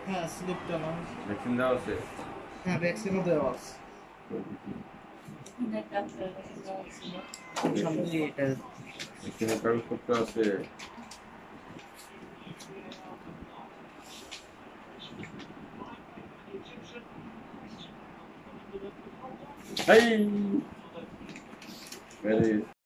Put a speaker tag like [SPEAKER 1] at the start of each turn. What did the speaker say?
[SPEAKER 1] হ্যাঁ স্লিপটা না।
[SPEAKER 2] ভ্যাকসিন দেওয়া আছে?
[SPEAKER 1] হ্যাঁ ভ্যাকসিনও দেওয়া আছে। সামনে এটা
[SPEAKER 2] ভ্যাকসিনের কাগজপত্র আছে? এই